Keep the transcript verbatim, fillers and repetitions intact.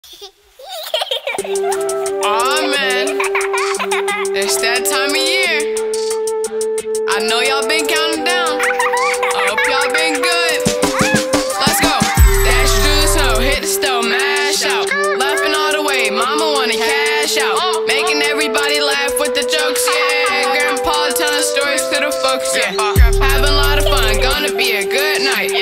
Aw, man, it's that time of year. I know y'all been counting down. I hope y'all been good. Let's go. Dash through the snow, hit the stove, mash out. Laughing all the way, mama wanna cash out. Making everybody laugh with the jokes, yeah. Grandpa telling stories to the folks, yeah. Having a lot of fun, gonna be a good night.